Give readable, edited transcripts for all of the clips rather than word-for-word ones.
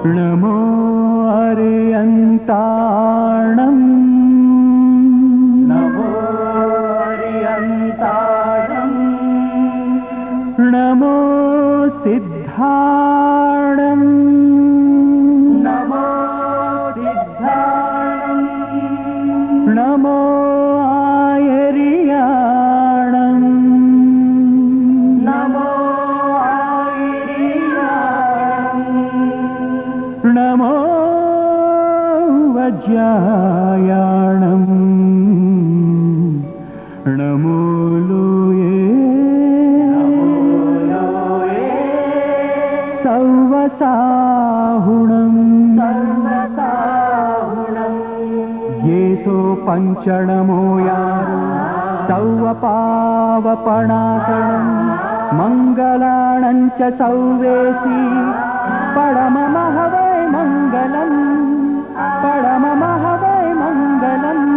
नमो अरियन्ताणम् नमो अरियन्ताणम् नमो सिद्धाणम् नमो सिद्धाणम् नमो आयर्याणम् नमो आयर्याणम् नमो वज्रायाणम् नमो लोये सर्वसाहुणम् येसो पञ्चणमो यारो सौवपावपणाकणम् मङ्गलाणं च सौवेसी परममः वै मङ्गलम् परममः वै मङ्गलम्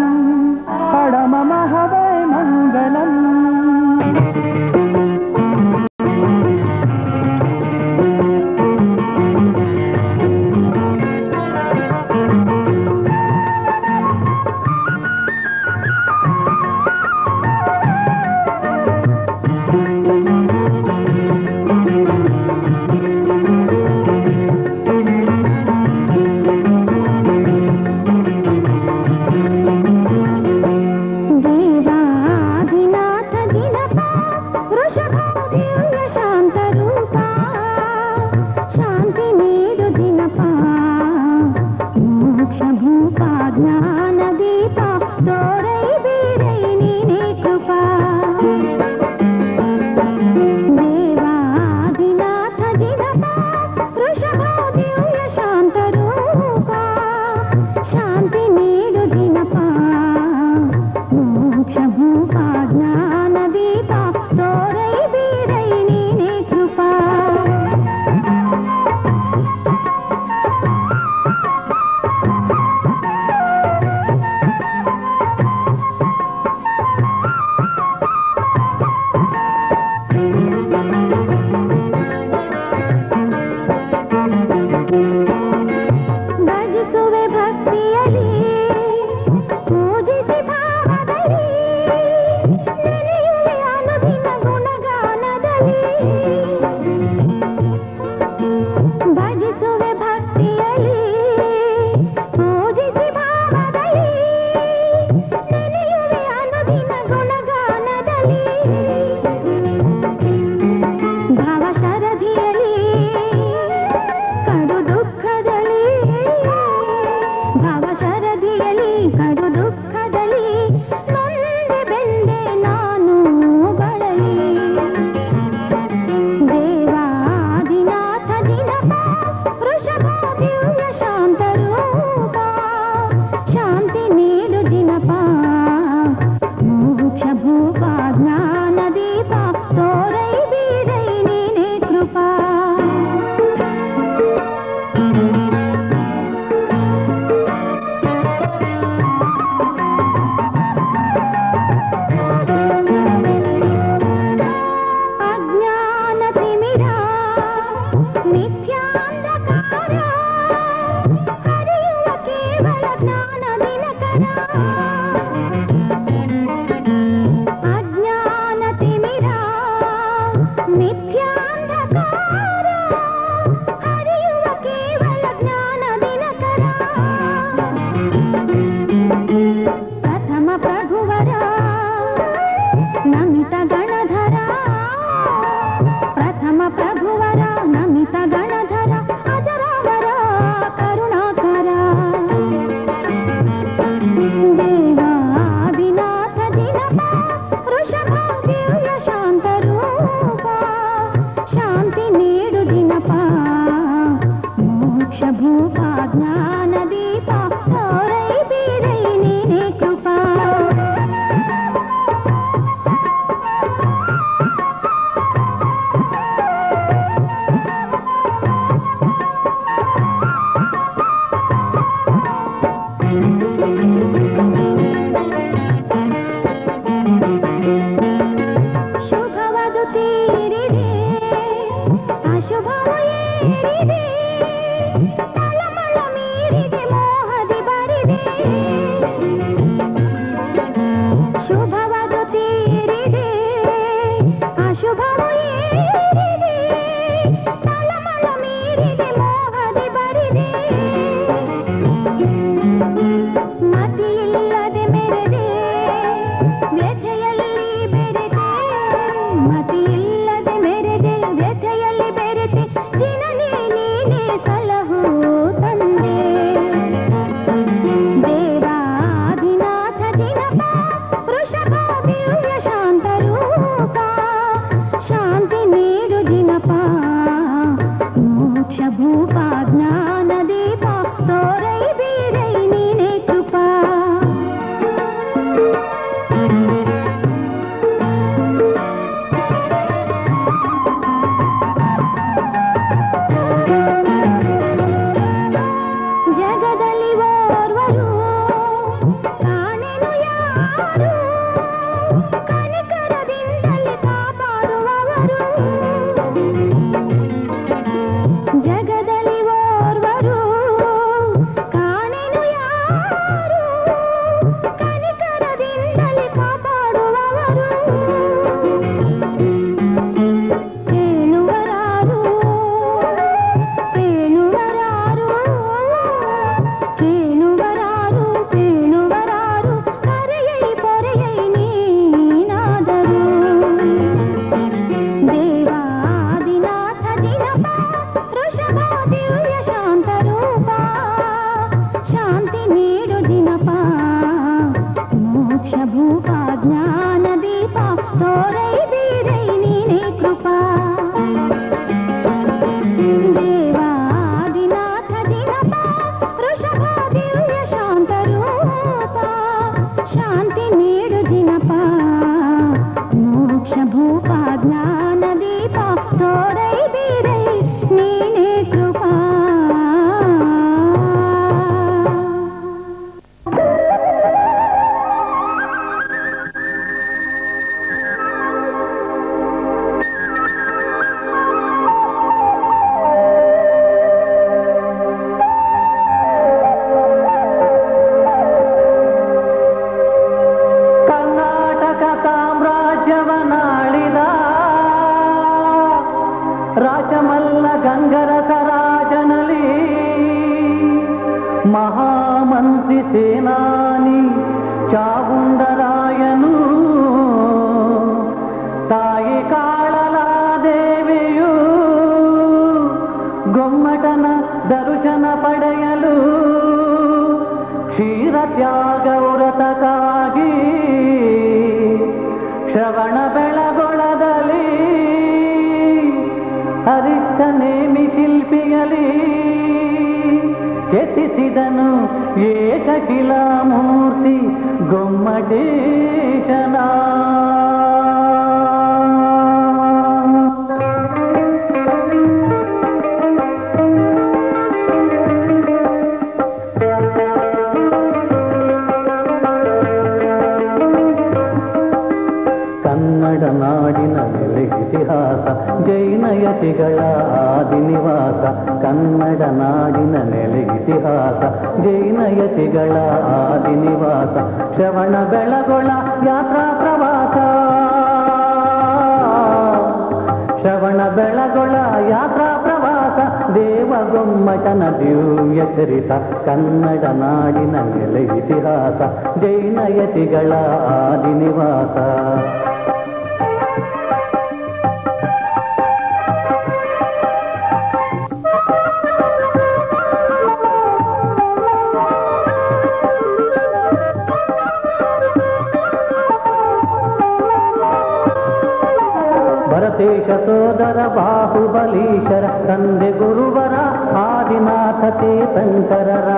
परममः वै मङ्गलम् शुभवये ಮೋಕ್ಷ ಭೂಪ ಜ್ಞಾನ ದೀಪ ತೋರೈ ಬೀರೈ ನೀನೇ ಕೃಪಾ ಜಗದಲ್ಲಿ ಓರ್ವರು ಕಾಣೆನು ಯಾರು ಕನಿಕರದಿಂದಲೇ ಕಾಪಾಡುವವರು ಜಗದಲ್ಲಿ ಓರ್ವರು ಕಾಣೆನು ಯಾರು ಕನಿಕರದಿಂದಲೇ ಕಾಪಾಡುವವರು ಕೇಳುವರಾರು ಕೇಳುವರಾರು ಕೇಳುವರಾರು ಕೇಳುವರಾರು ಕರೆಯೈ ಪೊರೆಯೈ ನೀನಾದರು ದೇವಾದಿನಾಥ ಜಿನಪ ವೃಷಭ ದಿವ್ಯ ಶಾಂತ ರೂಪ ಶಾಂತಿ ನೀಡು ಜಿನಪ ಮೋಕ್ಷ ಭೂಪ ಜ್ಞಾನ ದೀಪ ತೋರೈ ಬೀರೈ ನೀನೇ ಕೃಪಾ ದೇವಾದಿನಾಥ ಜಿನಪ ವೃಷಭ ದಿವ್ಯ ಶಾಂತ ರೂಪ ಶಾಂತಿ ನೀಡು ಜಿನಪ ಮೋಕ್ಷ ಭೂಪ ಜ್ಞಾನ ದೀಪ ತೋರೈ ಬೀರೈ ನೀನೇ ಕೃಪಾ ಕರ್ನಾಟಕ ಸಾಮ್ರಾಜ್ಯವನಾಳಿದ ರಾಜಮಲ್ಲ ಗಂಗರಸ ರಾಜನಲಿ ಮಹಾಮಂತ್ರಿ ಸೇನಾನಿ ಚಾವುಂಡರಾಯನು ತಾಯಿ ಕಾಳಲಾದೇವಿಯು ಗೊಮ್ಮಟನ ದರ್ಶನ ಪಡೆಯಲು ಕ್ಷೀರತ್ಯಾಗ ವ್ರತಕ್ಕಾಗಿ ಶ್ರವಣ ಬೆಳಗೊಳದಲ್ಲಿ ಹರಿಷ್ಟ ನೇಮಿ ಶಿಲ್ಪಿಯಲಿ ಕೆತ್ತಿಸಿದನು ಏಕಶಿಲಾಮೂರ್ತಿ ಗೊಮ್ಮಟೇಶನ ಕನ್ನಡ ನಾಡಿನ ನೆಲೆ ಇತಿಹಾಸ ಜೈನಯತಿಗಳ ಆದಿನಿವಾಸ ಕನ್ನಡ ನಾಡಿನ ನೆಲೆ ಇತಿಹಾಸ ಜೈನಯತಿಗಳ ಆದಿನಿವಾಸ ಶ್ರವಣ ಬೆಳಗೊಳ ಯಾತ್ರಾ ಪ್ರವಾಸ ಶ್ರವಣ ಬೆಳಗೊಳ ಯಾತ್ರಾ ಪ್ರವಾಸ ದೇವಗೊಮ್ಮಟನ ದಿವ್ಯ ಚರಿತ ಕನ್ನಡ ನಾಡಿನ ನೆಲೆ ಇತಿಹಾಸ ಜೈನಯತಿಗಳ ಆದಿನಿವಾಸ ಭರತೇಶ ಸೋದರ ಬಾಹುಬಲೀಶರ ತಂದೆ ಗುರುವರ ಆದಿನಾಥ ತೀರ್ಥಂಕರರ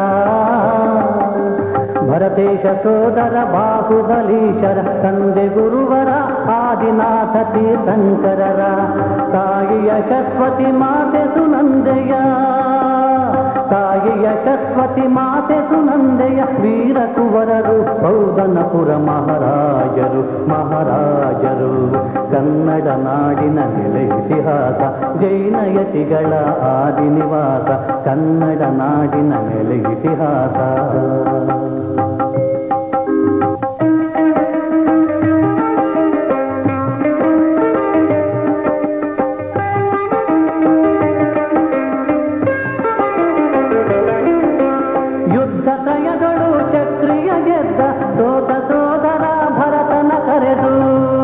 ಭರತೇಶ ಸೋದರ ಬಾಹುಬಲೀಶರ ತಂದೆ ಗುರುವರ ಆದಿನಾಥ ತೀರ್ಥಂಕರರ ತಾಯಿ ಯಶಸ್ವತಿ ಮಾತೆ ಸುನಂದೆಯ ತಾಯಿ ಯಶಸ್ವತಿ ಮಾತೆ ಸುನಂದೆಯ ವೀರ ಕುವರರು ಬೌದ್ಧನಪುರ ಮಹಾರಾಜರು ಮಹಾರಾಜರು ಕನ್ನಡ ನಾಡಿನ ನೆಲೆ ಇತಿಹಾಸ ಜೈನಯತಿಗಳ ಆದಿನಿವಾಸ ಕನ್ನಡ ನಾಡಿನ ನೆಲೆ ಇತಿಹಾಸ ಯುದ್ಧತಯಗಳು ಚಕ್ರಿಯ ಗೆದ್ದ ಸೋತ ಸೋದರ ಭರತನ ಕರೆದು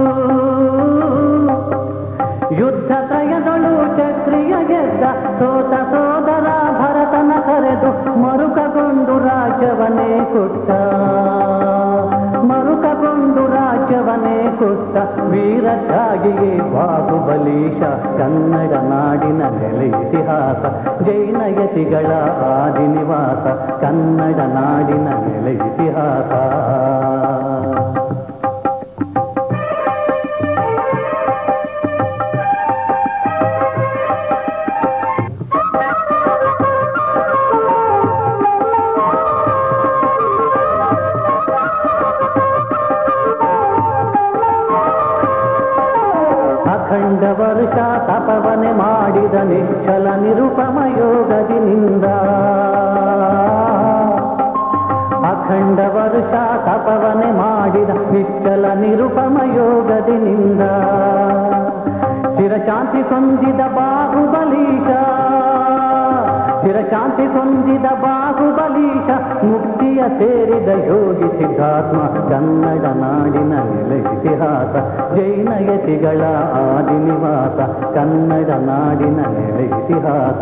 ಯುದ್ಧತಯಗಳು ಚಕ್ರಿಯ ಗೆದ್ದ ಸೋತ ಸೋದರ ಭರತನ ಕರೆದು ಮರುಕಗೊಂಡು ರಾಜ್ಯವನ್ನೇ ಕೊಟ್ಟ ಮರುಕ ವಶಗೊಂಡು ರಾಜ್ಯವನ್ನೇ ಕೊಟ್ಟ ವೀರತ್ಯಾಗಿಯೇ ಬಾಹುಬಲೀಶ ಕನ್ನಡ ನಾಡಿನ ನೆಲೆ ಇತಿಹಾಸ ಜೈನಯತಿಗಳ ಆದಿನಿವಾಸ ಕನ್ನಡ ನಾಡಿನ ನೆಲೆ ಇತಿಹಾಸ ಅಖಂಡ ವರ್ಷ ತಪವನೆ ಮಾಡಿದ ನಿಶ್ಚಲ ನಿರುಪಮ ಯೋಗದಿನಿಂದ ಅಖಂಡ ವರ್ಷ ತಪವನೆ ಮಾಡಿದ ನಿಶ್ಚಲ ನಿರುಪಮ ಯೋಗದಿನಿಂದ ಚಿರಶಾಂತಿ ಹೊಂದಿದ ಬಾಹುಬಲೀಶ ಚಿರಶಾಂತಿ ಹೊಂದಿದ ಬಾಹುಬಲೀಶ ಮುಕ್ತಿಯ ಸೇರಿದ ಯೋಗಿ ಸಿದ್ಧಾತ್ಮ ಕನ್ನಡ ನಾಡಿನ ನೆಲೆ ಇತಿಹಾಸ ಜೈನಯತಿಗಳ ಆದಿನಿವಾಸ ಕನ್ನಡ ನಾಡಿನ ನೆಲೆ ಇತಿಹಾಸ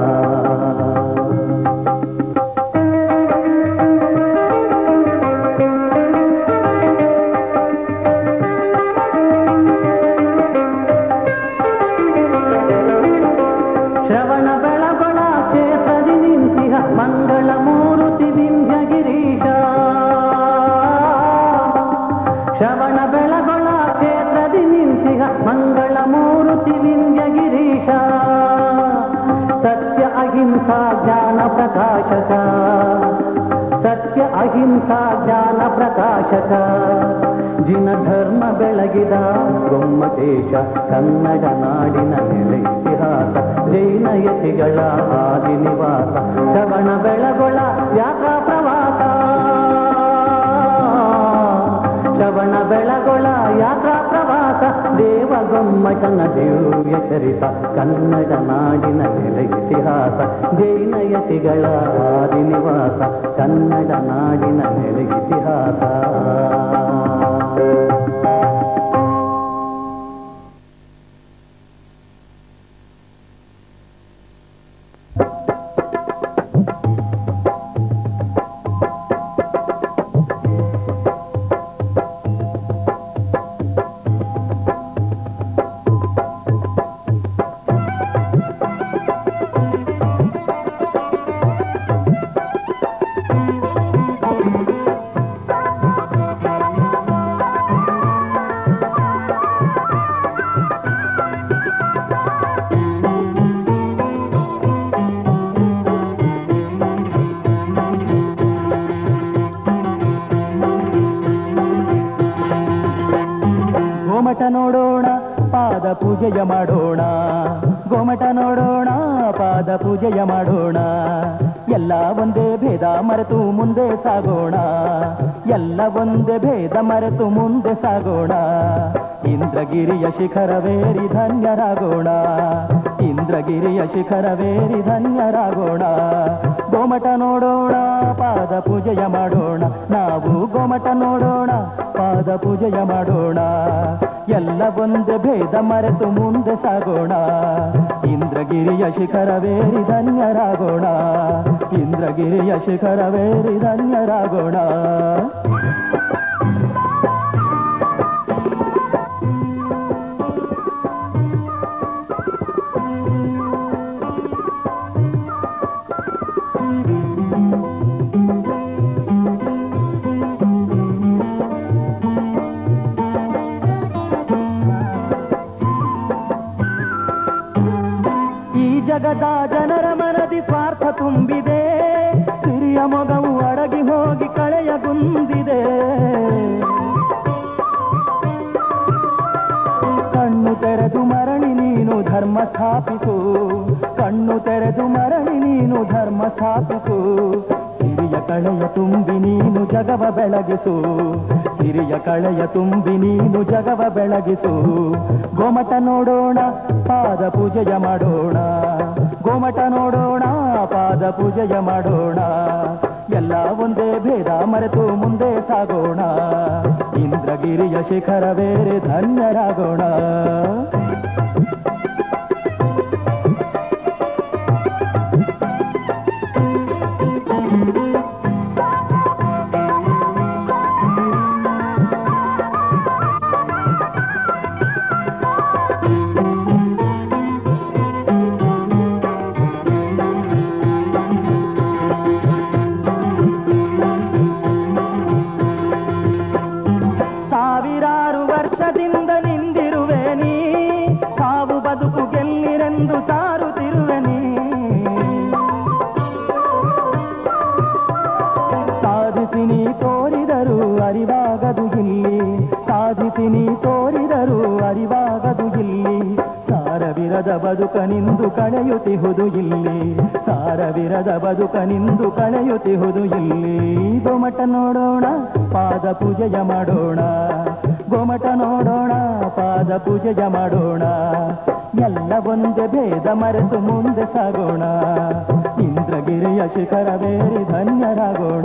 ಶ್ರವಣ ಬೆಳಗೊಳ ಕ್ಷೇತ್ರದಿ ನಿಂತಿಹ ಮಂಗಳ ಮೂರುತಿ ವಿಂಧ್ಯಗಿರೀಶ ಶ್ರವಣ ಬೆಳಗೊಳ ಕ್ಷೇತ್ರದಿ ನಿಂತಿಹ ಮಂಗಳ ಮೂರುತಿ ವಿಂಧ್ಯಗಿರೀಶ ಸತ್ಯ ಅಹಿಂಸಾ ಜ್ಞಾನ ಪ್ರಕಾಶಕ ಸತ್ಯ ಅಹಿಂಸಾ ಜ್ಞಾನ ಪ್ರಕಾಶಕ ಜಿನ ಧರ್ಮ ಬೆಳಗಿದ ಗೊಮ್ಮಟೇಶ ಕನ್ನಡ ನಾಡಿನ ನೆಲೆ ಇತಿಹಾಸ ಜೈನಯತಿಗಳ ಆದಿನಿವಾಸ ಶ್ರವಣ ಬೆಳಗೊಳ ಯಾತ್ರಾ ಪ್ರವಾಸ ಶ್ರವಣ ಬೆಳಗೊಳ ಯಾತ್ರಾ ಪ್ರವಾಸ ದೇವಗೊಮ್ಮಟನ ದಿವ್ಯ ಚರಿತ ಕನ್ನಡ ನಾಡಿನ ನೆಲೆ ಇತಿಹಾಸ ಜೈನಯತಿಗಳ ಆದಿನಿವಾಸ ಕನ್ನಡ ನಾಡಿನ ನೆಲೆ ಇತಿಹಾಸ ಗೋಮಟ ನೋಡೋಣ ಪಾದ ಪೂಜೆಯ ಮಾಡೋಣ ಗೋಮಟ ನೋಡೋಣ ಪಾದ ಪೂಜೆಯ ಮಾಡೋಣ ಎಲ್ಲ ಒಂದೇ ಭೇದ ಮರೆತು ಮುಂದೆ ಸಾಗೋಣ ಎಲ್ಲ ಒಂದೇ ಭೇದ ಮರೆತು ಮುಂದೆ ಸಾಗೋಣ ಇಂದ್ರಗಿರಿಯ ಶಿಖರವೇರಿ ಧನ್ಯರಾಗೋಣ ಇಂದ್ರಗಿರಿಯ ಶಿಖರವೇರಿ ಧನ್ಯರಾಗೋಣ ಗೋಮಟ ನೋಡೋಣ ಪಾದ ಪೂಜೆಯ ಮಾಡೋಣ ನಾವು ಗೋಮಟ ನೋಡೋಣ ಪಾದ ಪೂಜೆಯ ಮಾಡೋಣ ಎಲ್ಲ ಒಂದೇ ಭೇದ ಮರೆತು ಮುಂದೆ ಸಾಗೋಣ ಇಂದ್ರಗಿರಿಯ ಶಿಖರವೇರಿ ಧನ್ಯರಾಗೋಣ ಇಂದ್ರಗಿರಿಯ ಶಿಖರವೇರಿ ಧನ್ಯರಾಗೋಣ ಜಗದ ಜನರ ಮನದಿ ಸ್ವಾರ್ಥ ತುಂಬಿದೆ ಸಿರಿಯ ಮೊಗವು ಅಡಗಿ ಹೋಗಿ ಕಳೆಯಗುಂದಿದೆ ಕಣ್ಣು ತೆರೆದು ಮರಳಿ ನೀನು ಧರ್ಮ ಸ್ಥಾಪಿಸು ಕಣ್ಣು ತೆರೆದು ಮರಳಿ ನೀನು ಧರ್ಮ ಸ್ಥಾಪಿಸು ಸಿರಿಯ ಕಳೆಯ ತುಂಬಿ ನೀನು ಜಗವ ಬೆಳಗಿಸು ಸಿರಿಯ ಕಳೆಯ ತುಂಬಿ ನೀನು ಜಗವ ಬೆಳಗಿಸು ಗೋಮಟ ನೋಡೋಣ ಪಾದ ಪೂಜೆಯ ಮಾಡೋಣ ಗೋಮಟ ನೋಡೋಣ ಪಾದ ಪೂಜೆಯ ಮಾಡೋಣ ಎಲ್ಲ ಒಂದೇ ಭೇದ ಮರೆತು ಮುಂದೆ ಸಾಗೋಣ ಇಂದ್ರಗಿರಿಯ ಶಿಖರವೇರಿ ಧನ್ಯರಾಗೋಣ ನೀ ತೋರಿದರೂ ಅರಿವಾಗದು ಇಲ್ಲಿ ಸಾರವಿರದ ಬದುಕನಿಂದು ಕಳೆಯುತ್ತಿಹುದು ಇಲ್ಲಿ ಸಾರವಿರದ ಬದುಕನಿಂದು ಕಳೆಯುತ್ತಿಹುದು ಇಲ್ಲಿ ಗೊಮಟ ನೋಡೋಣ ಪಾದ ಪೂಜೆಯ ಮಾಡೋಣ ಗೊಮಟ ನೋಡೋಣ ಪಾದ ಪೂಜೆಯ ಮಾಡೋಣ ಎಲ್ಲ ಒಂದೇ ಭೇದ ಮರೆತು ಮುಂದೆ ಸಾಗೋಣ ಇಂದ್ರಗಿರಿಯ ಶಿಖರವೇರಿ ಧನ್ಯರಾಗೋಣ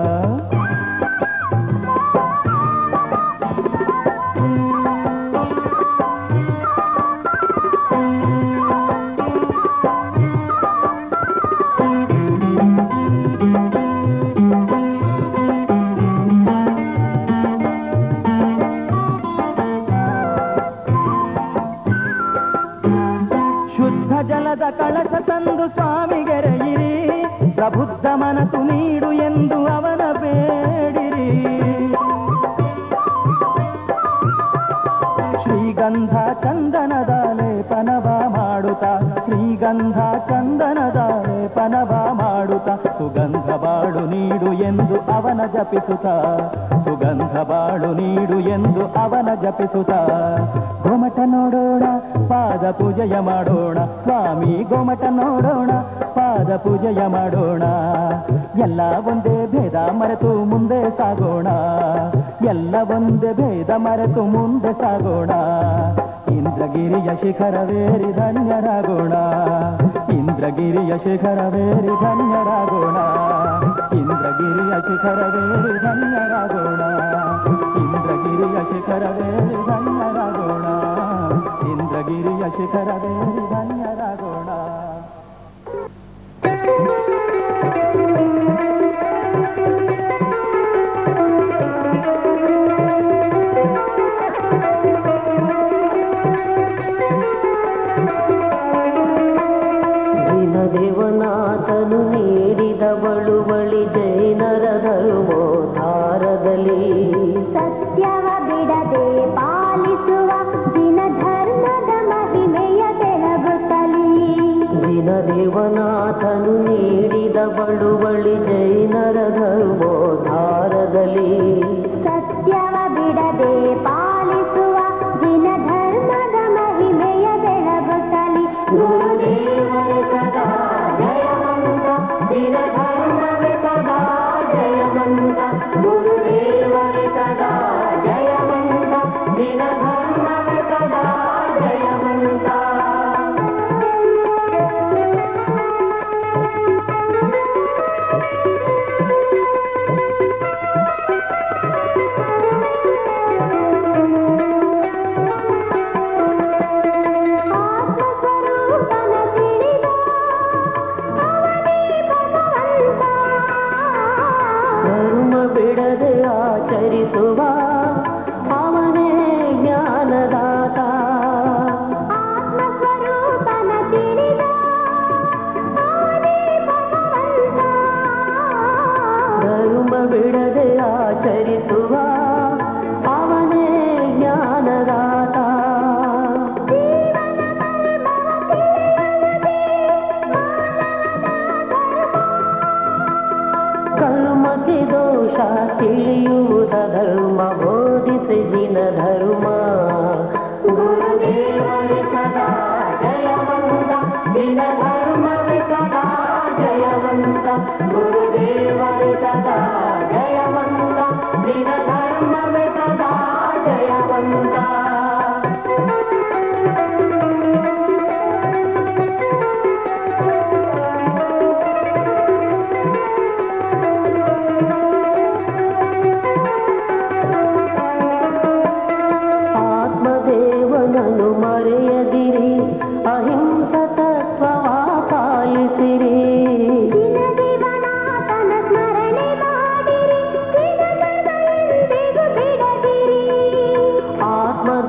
ಜಲದ ಕಳಶ ತಂದು ಸ್ವಾಮಿಗೆರೆಯಿರಿ ಪ್ರಬುದ್ಧ ಮನಸ್ಸು ನೀಡು ಎಂದು ಅವನ ಬೇಡಿರಿ ಶ್ರೀಗಂಧ ಚಂದನದ ಲೇಪನವ ಮಾಡುತ್ತಾ ಶ್ರೀಗಂಧ ಚಂದನದ ಲೇಪನವ ಮಾಡುತ್ತಾ ಸುಗಂಧ ಬಾಳು ನೀಡು ಎಂದು ಅವನ ಜಪಿಸುತ್ತಾ ಸುಗಂಧ ಬಾಳು ನೀಡು ಎಂದು ಅವನ ಜಪಿಸುತ್ತಾ ಗೊಮಟ ನೋಡೋಣ ಪಾದ ಪೂಜೆಯ ಮಾಡೋಣ ಸ್ವಾಮಿ ಗೊಮಟ ನೋಡೋಣ ಪಾದ ಪೂಜೆಯ ಮಾಡೋಣ ಎಲ್ಲ ಒಂದೇ ಭೇದ ಮರೆತು ಮುಂದೆ ಸಾಗೋಣ ಎಲ್ಲ ಒಂದೇ ಭೇದ ಮರೆತು ಮುಂದೆ ಸಾಗೋಣ ಇಂದ್ರಗಿರಿಯ ಶಿಖರವೇರಿ ಧನ್ಯರಾಗೋಣ ಇಂದ್ರಗಿರಿಯ ಶಿಖರವೇರಿ ಧನ್ಯರಾಗೋಣ ಇಂದ್ರಗಿರಿಯ ಶಿಖರವೇರಿ ಧನ್ಯರಾಗೋಣ ಇಂದ್ರಗಿರಿಯ ಶಿಖರವೇರಿ ಧನ್ಯರಾಗೋಣ ಇಂದ್ರಗಿರಿಯ ಶಿಖರವೇರಿ ಧನ್ಯರಾಗೋಣ ದೇವನಾಥನು ನೀಡಿದ ಬಳುವಳಿ ಜೈನರ ಧರ್ಮೋದ್ಧಾರದಲ್ಲಿ ಸತ್ಯವ ಬಿಡದೆ ಪಾಲಿಸುವ ದಿನ ಧರ್ಮದ ಮಹಿಮೆಯ ಬೆಳಗುತ್ತಲಿ ದಿನ ದೇವನಾಥನು ನೀಡಿದ ಬಳುವಳಿ ಜೈನರ ಧರ್ಮೋದ್ಧಾರದಲ್ಲಿ ಸತ್ಯವ ಬಿಡದೆ ಪಾಲಿಸುವ ದಿನ ಧರ್ಮದ ಮಹಿಮೆಯ ಬೆಳಗುತ್ತಲಿ ಗುರುದೇವರೇ ಸದಾ ಜಯವಂತ ದಿನ ಧರ್ಮವೇ ಸದಾ ಜಯವಂತ ಗುರುದೇವರೇ ಸದಾ ಜಯವಂತ ದಿನ ಧರ್ಮವೇ ಸದಾ ಜಯವಂತ ಧರ್ಮ ಬಿಡದೆ ಆಚರಿಸುವ ಅವನೇ ಜ್ಞಾನದಾತ ಆತ್ಮಸ್ವರೂಪನ ತಿಳಿದ ಅವನೇ ಭಗವಂತ ಧರ್ಮ ಬಿಡದೆ ಆಚರಿಸುವ ಅವನೇ ಜ್ಞಾನದಾತ ಕರ್ಮಕ್ಕೆ ದೋಷ ತಿಳಿಯುವುದ ಧರ್ಮ ಬೋಧಿಸಿ ದಿನ ಧರ್ಮ ಗುರುದೇವರೇ ಸದಾ ಜಯವಂತ ದಿನ ಧರ್ಮವೇ ಸದಾ ಜಯವಂತ ಗುರುದೇವರೇ ಸದಾ ಜಯವಂತ ದಿನ ಧರ್ಮವೇ ಸದಾ ಜಯವಂತ ಆತ್ಮದೇವನನ್ನು ಮರೆಯದಿರಿ ಅಹಿಂಸ ತತ್ವವ ಪಾಲಿಸಿರಿ ದಿನ ದೇವನಾಥನ ಸ್ಮರಣೆ ಮಾಡಿರಿ ದಿನ ಎಂದಿಗೂ ಬಿಡದಿರಿ ಆತ್ಮ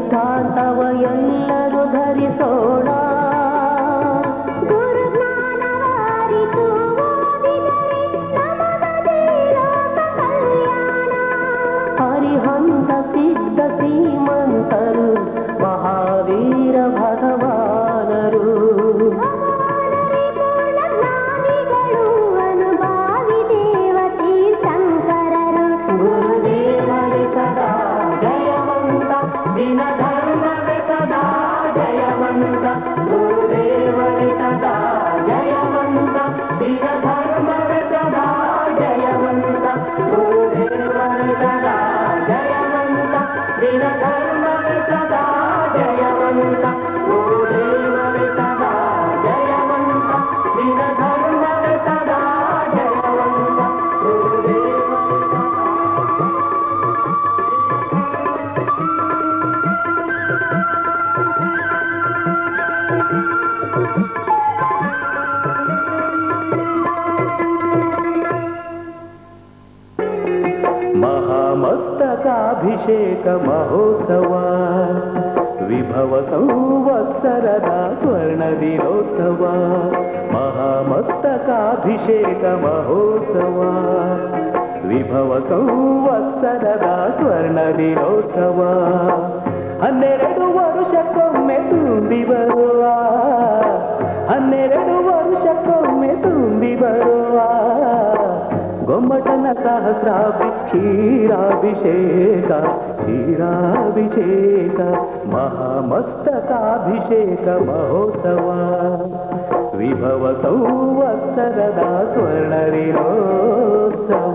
ಸಿದ್ಧಾಂತವ ಎಲ್ಲರೂ ಧರಿಸೋಣ. ಗುರುಜ್ಞಾನವಾರಿತು ಓದಿದರೆ ನಮಗದೇ ಲೋಕ ಕಲ್ಯಾಣ. ಹರಿಹಂತ ಸಿದ್ಧ ಶ್ರೀಮಂತರು ಮಹಾವೀರ ಭಗವಾನರು. ಪೂರ್ಣಜ್ಞಾನಿಗಳು ಅನುಭಾವಿ ದೇವತೆ ಶಂಕರರು. ಗುರುದೇವರೇ ಸದಾ ಜಯವಂತ, ದಿನ ಧರ್ಮವೇ ಸದಾ ಜಯವಂತ. ಗುರುದೇವರೇ ಸದಾ ಜಯವಂತ, ದಿನ ಧರ್ಮವೇ ಸದಾ ಜಯವಂತ. ಗುರುದೇವರೇ ಸದಾ ಜಯವಂತ, ದಿನ ಧರ್ಮವೇ ಸದಾ ಜಯವಂತ. ಗುರುದೇವರೇ ಸದಾ ಜಯವಂತ, ದಿನ ಧರ್ಮವೇ ಸದಾ ಜಯವಂತ. ಗುರುದೇವರೇ ಮಹಾಮಸ್ತಕಾಭಿಷೇಕ ಮಹೋತ್ಸವ, ವಿಭವ ಸಂವತ್ಸರದ ಸ್ವರ್ಣ ದಿನೋತ್ಸವ. ಮಹಾಮಸ್ತಕಾಭಿಷೇಕ ಮಹೋತ್ಸವ, ವಿಭವ ಸಂವತ್ಸರದ ಸ್ವರ್ಣ ದಿನೋತ್ಸವ. 12 ವರುಷಕ್ಕೊಮ್ಮೆ ತುಂಬಿ ಬರುವ, 12 ವರುಷಕ್ಕೊಮ್ಮೆ ತುಂಬಿ ಬರುವ ಗೊಮ್ಮಟನ ಸಹಸ್ರಾಭಿ ಕ್ಷೀರಾಭಿಷೇಕ, ಕ್ಷೀರಾಭಿಷೇಕ. ಮಹಾಮಸ್ತಕಾಭಿಷೇಕ ಮಹೋತ್ಸವ, ವಿಭವ ಸಂವತ್ಸರದ ಸ್ವರ್ಣ ದಿನೋತ್ಸವ.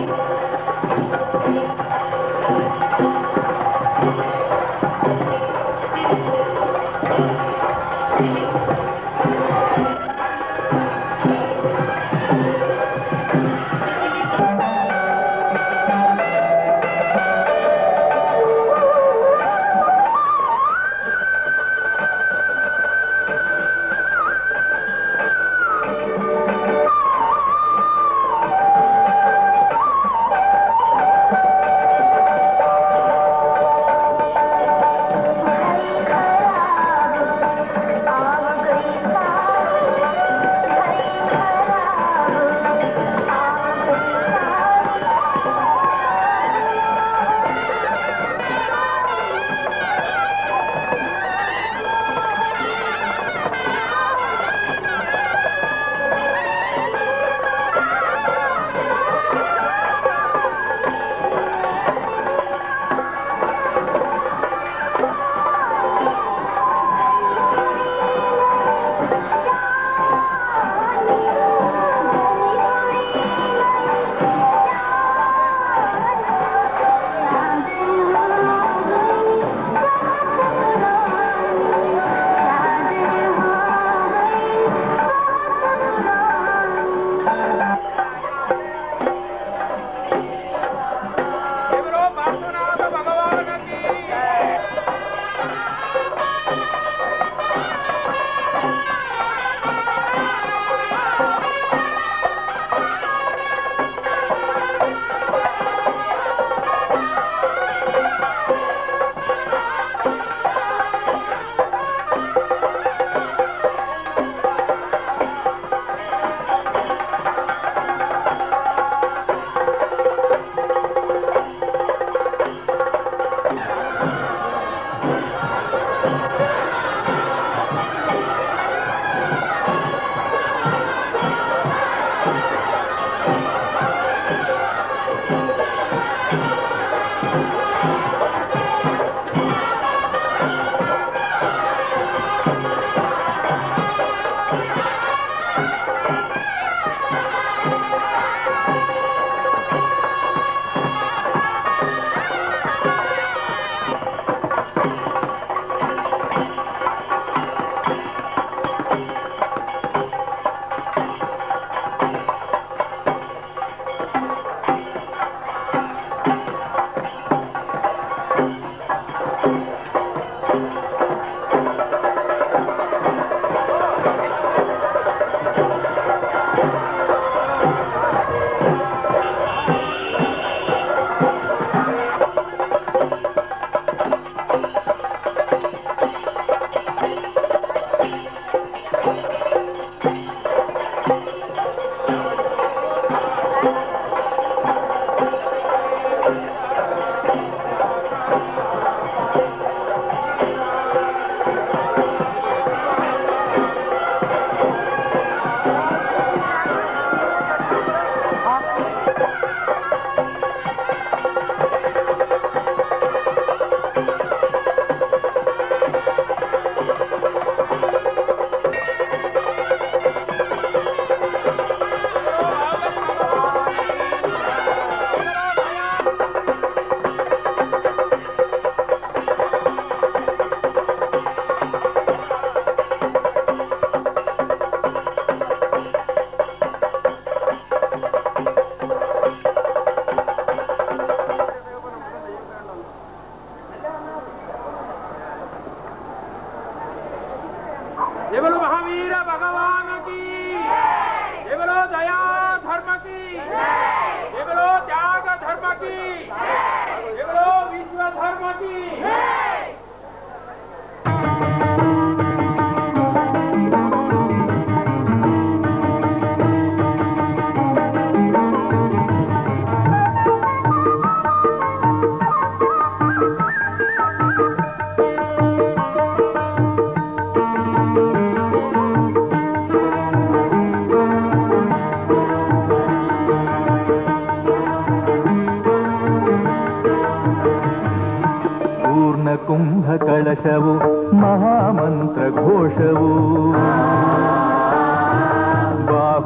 ಕುಂಭಕಳಶವು ಮಹಾಮಂತ್ರ ಘೋಷವು ಬಾಹು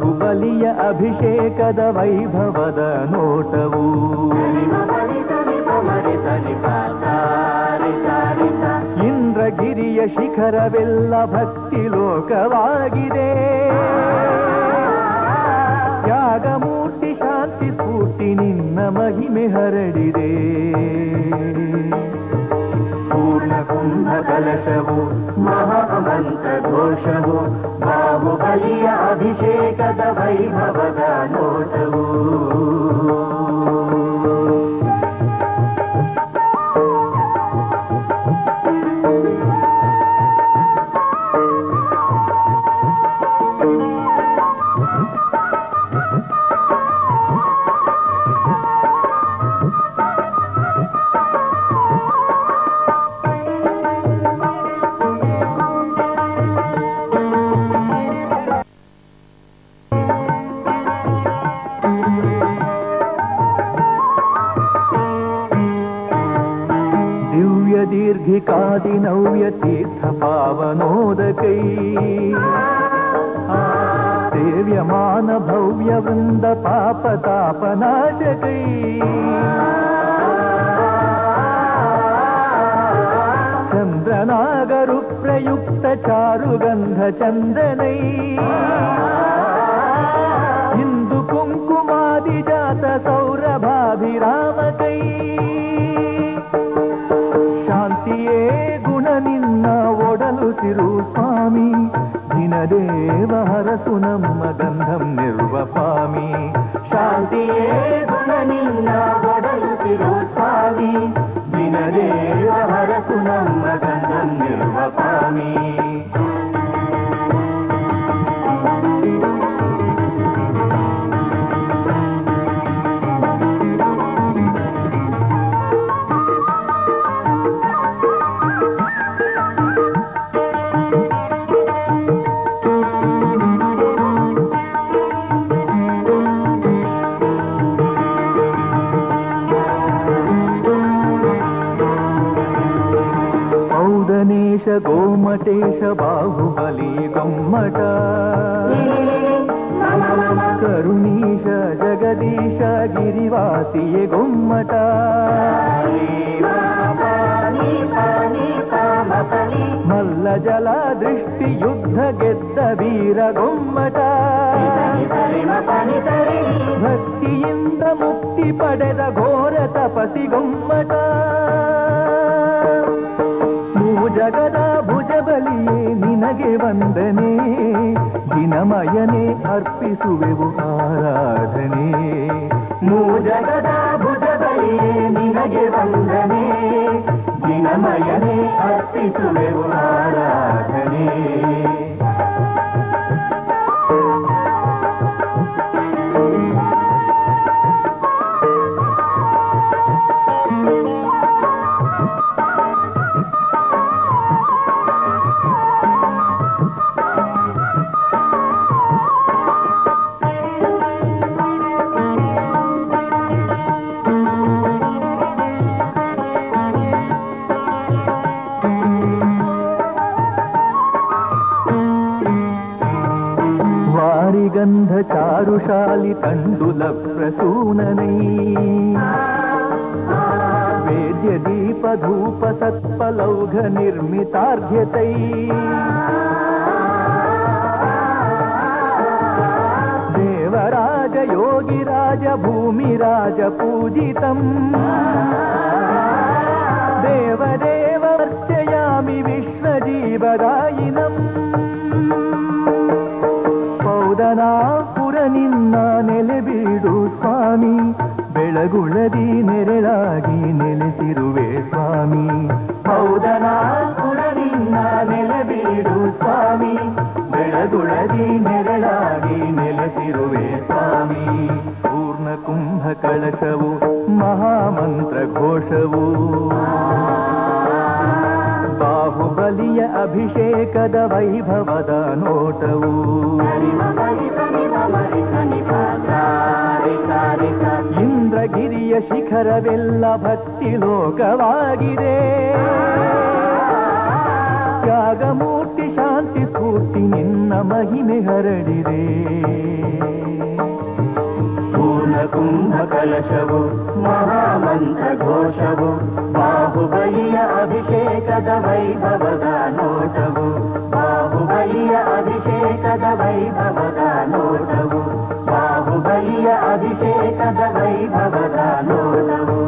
ಬಾಹುಬಲಿಯ ಅಭಿಷೇಕದ ವೈಭವದ ನೋಟವು ಇಂದ್ರಗಿರಿಯ ಶಿಖರವೆಲ್ಲ ಭಕ್ತಿ ಲೋಕವಾಗಿದೆ ತ್ಯಾಗಮೂರ್ತಿ ಶಾಂತಿ ಸ್ಫೂರ್ತಿ ನಿನ್ನ ಮಹಿಮೆ ಹರಡಿದೆ ಪೂರ್ಣ ಕುಂಭ ಕಲಶವು ಮಹಾಮಂತ್ರ ಘೋಷವು ಬಾಹುಬಲಿಯ ಅಭಿಷೇಕದ ವೈಭವದ ನೋಟವು दीर्घिकादिनव्य तीर्थ पावनोदकै सेव्यमान भव्य वृंद पापतापनाशकै चंद्रनागरु प्रयुक्त चारुगंध चंदनै इंदु कुंकुमादि जात सौरभाभिरामकै ಶಾಂತಿಯೇ ಗುಣ ನಿನ್ನ ಒಡಲುಸಿರು ಸ್ವಾಮಿ ದಿನದೇವ ಹರಸು ನಮ್ಮ ಗಂಧಂ ನಿರ್ವಪಾಮಿ ಶಾಂತಿಯೇ ಗುಣ ನಿನ್ನ ಒಡಲುಸಿರು ಸ್ವಾಮಿ ದಿನದೇವ ಹರಸು ನಮ್ಮ ಗಂಧಂ ನಿರ್ವಪಾಮಿ गोमटेश बाहुबली गोम्मट करुणीश जगदीश गिरिवासिये गोम्मट मल्ल जल दृष्टि युद्ध गेद्द वीर गोम्मट भक्तियिंद मुक्ति पडेद घोर तपसि गोम्मट जगद भुजबलिये निनगे वंदने दिनमयने अर्पिसुवेवु आराधने जगद भुजबलिये निनगे वंदने दिनमयने अर्पिसुवेवु आराधने गंध चारुशाली तंडुल प्रसूननै वेद्य दीप धूप सत्पलौघ निर्मितार्घ्यतै देवराज योगिराज भूमिराज पूजितम् देवदेव अर्चयामि विश्वजीवदायिनम् ಪೌದನಾಪುರ ನಿನ್ನ ನೆಲೆಬೀಡು ಸ್ವಾಮಿ ಬೆಳಗುಳದಿ ನೆರಳಾಗಿ ನೆಲೆಸಿರುವೆ ಸ್ವಾಮಿ ಪೌದನಾಪುರ ನಿನ್ನ ನೆಲೆಬೀಡು ಸ್ವಾಮಿ ಬೆಳಗುಳದಿ ನೆರಳಾಗಿ ನೆಲೆಸಿರುವೆ ಸ್ವಾಮಿ ಪೂರ್ಣ ಕುಂಭ ಕಳಶವು ಮಹಾಮಂತ್ರ ಘೋಷವು ಬಾಹುಬಲಿಯ ಅಭಿಷೇಕದ ವೈಭವದ ನೋಟವು ಇಂದ್ರಗಿರಿಯ ಶಿಖರವೆಲ್ಲ ಭಕ್ತಿ ಲೋಕವಾಗಿದೆ ತ್ಯಾಗಮೂರ್ತಿ ಶಾಂತಿ ಸ್ಫೂರ್ತಿ ನಿನ್ನ ಮಹಿಮೆ ಹರಡಿದೆ. ಪೂರ್ಣ ಕುಂಭ ಕಲಶವು ಮಹಾಮಂತ್ರ ಘೋಷವು ಬಾಹುಬಲಿಯ ಅಭಿಷೇಕದ ವೈಭವದ ನೋಟವು. ಬಾಹುಬಲಿಯ ಅಭಿಷೇಕದ ವೈಭವದ ನೋಟವು. ಬಾಹುಬಲಿಯ ಅಭಿಷೇಕದ ವೈಭವದ ನೋಟವು.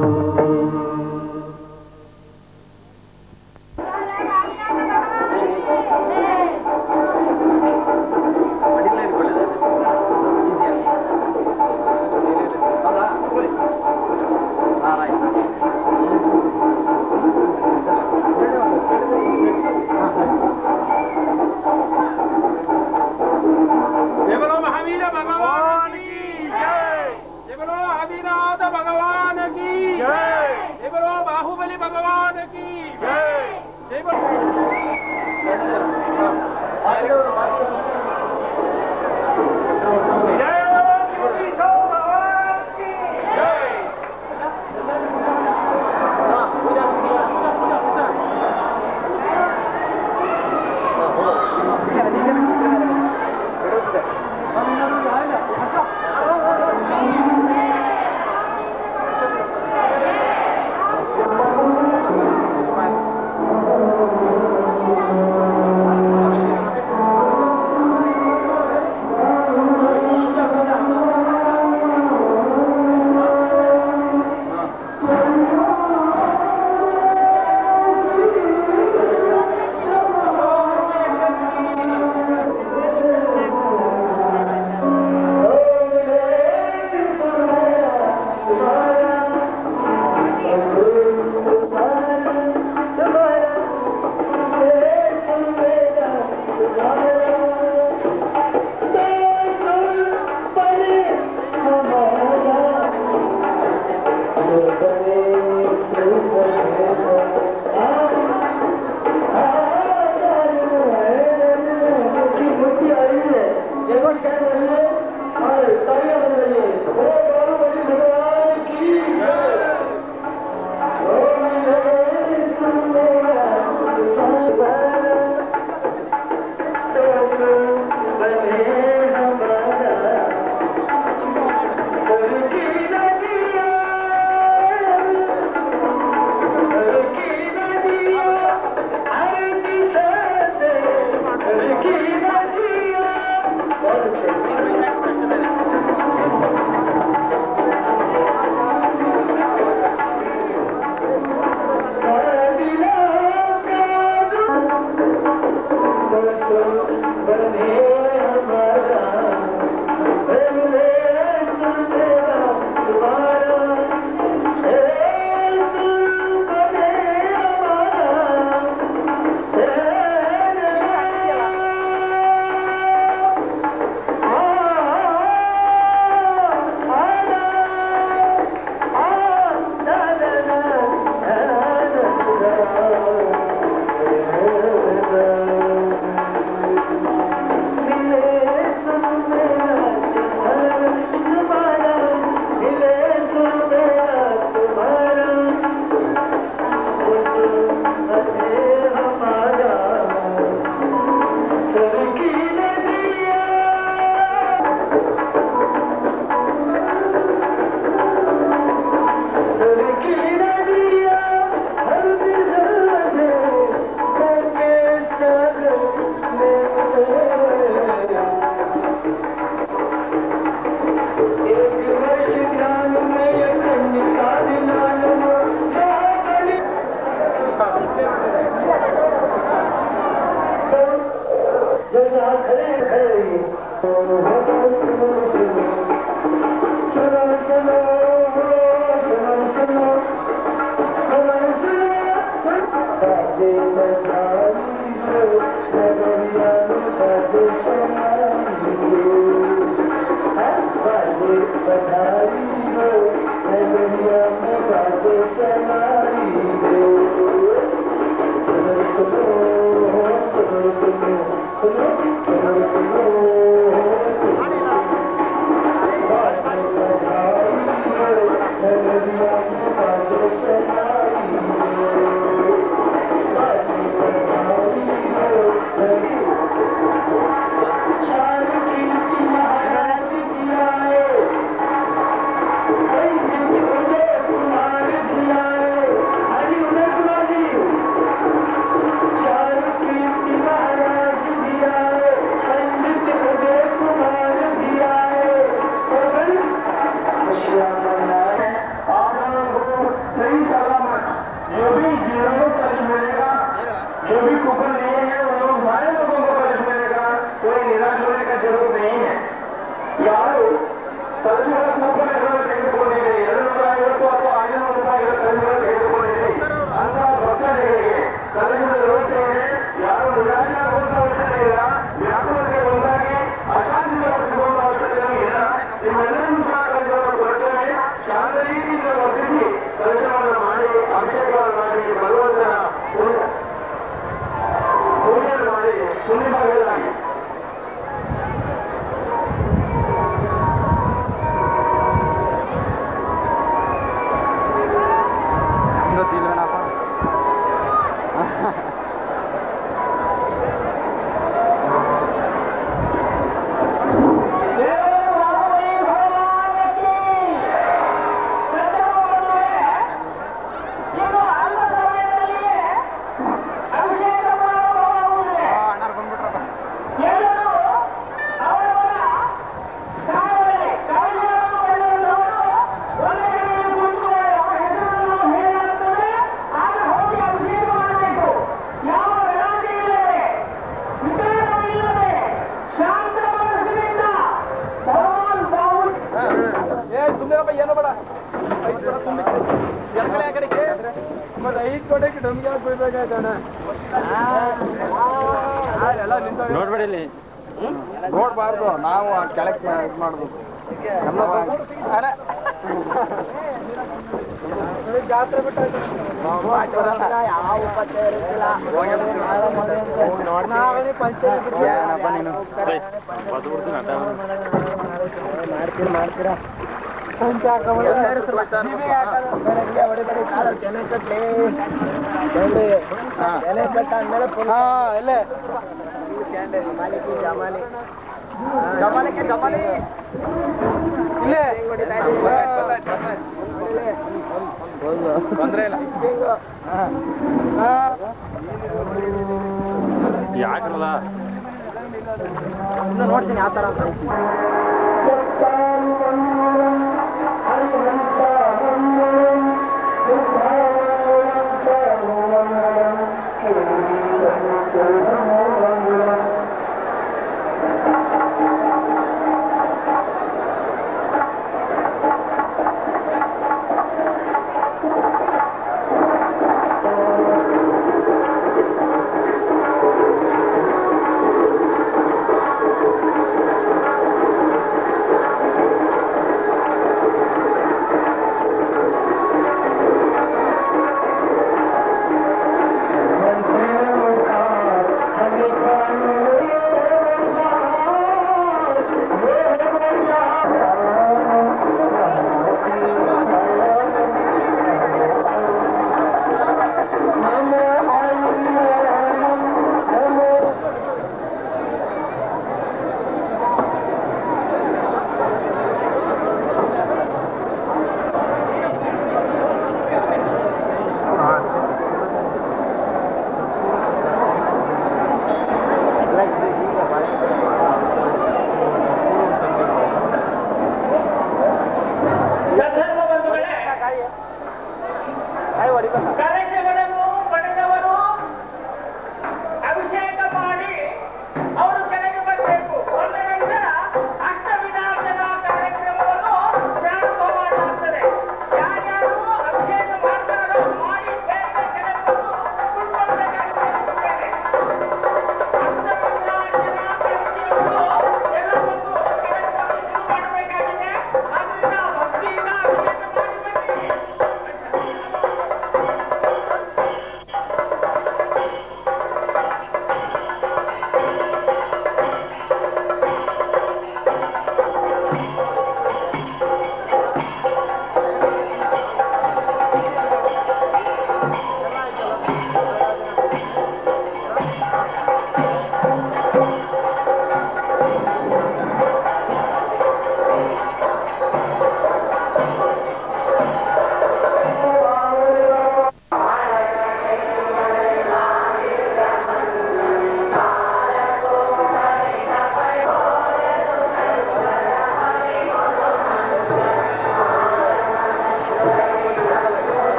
ನೋಡ್ಬೇಡಿ ನೋಡ್ಬಾರ್ದು ನಾವು ಕೆಳಕ್ಕೆ ಇದು ಮಾಡ್ಬೇಕು ಜಾತ್ರೆ ಬಿಟ್ಟು ಮಾಡ್ತೀರಾ ತೊಂದ್ರೆ ಇಲ್ಲ ಯಾಕಲ್ಲ ನೋಡ್ತೀನಿ ಯಾವ ತರ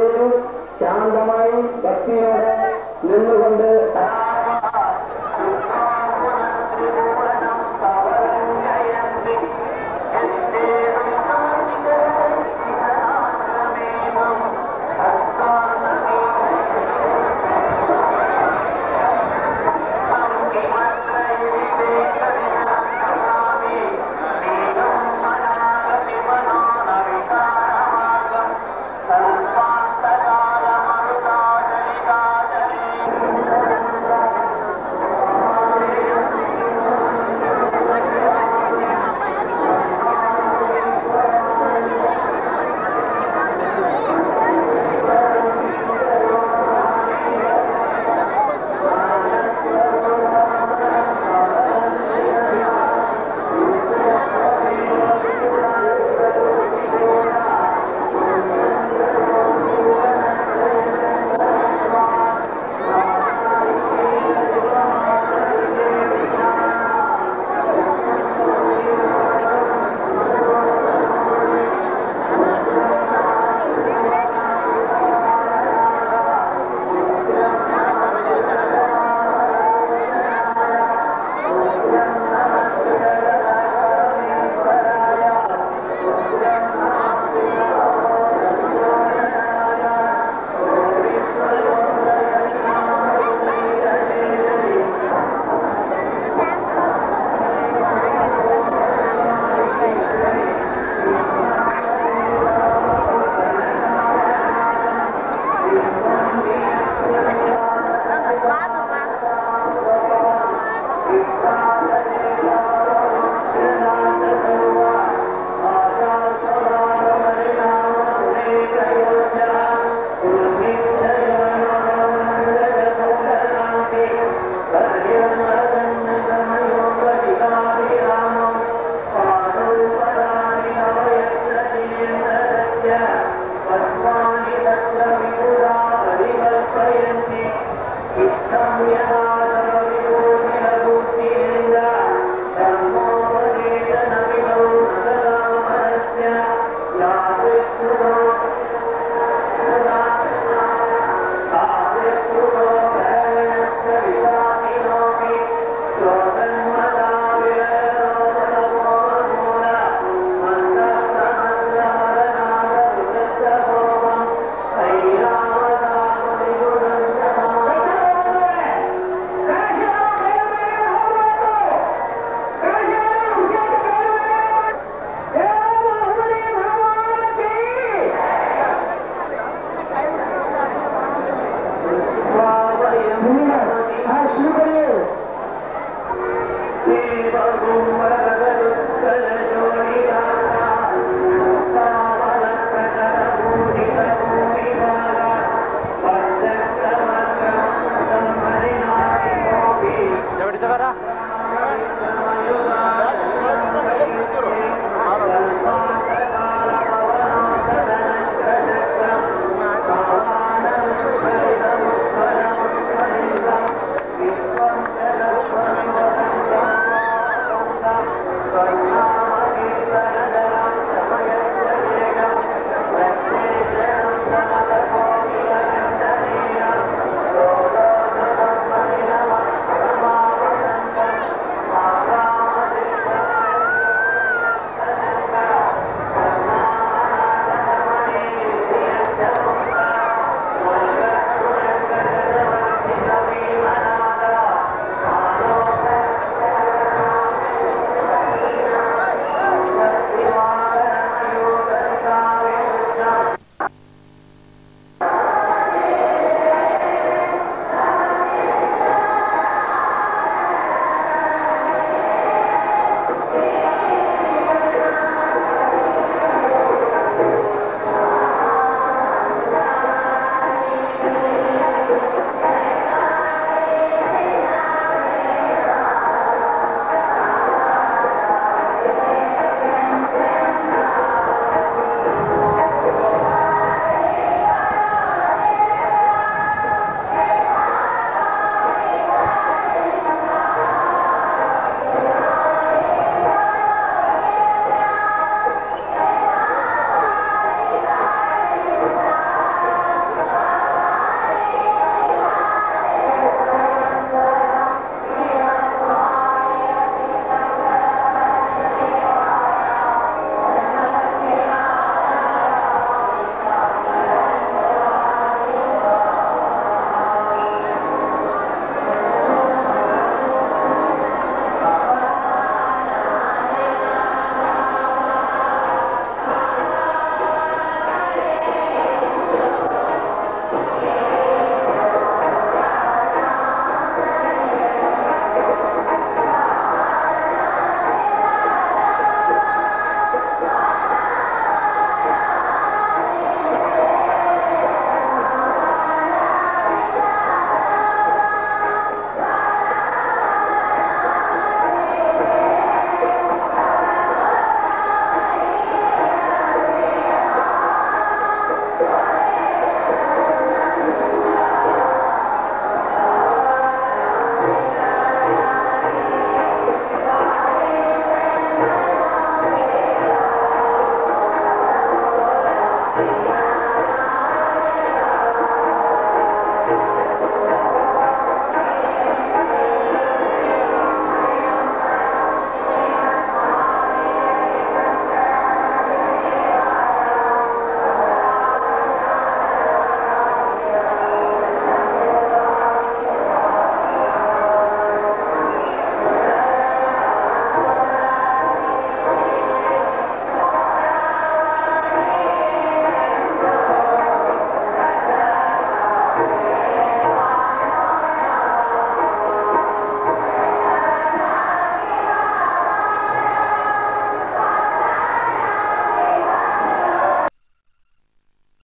എല്ലാവരും ശാന്തമായി ഭക്തിയോടെ നിന്നുകൊണ്ട്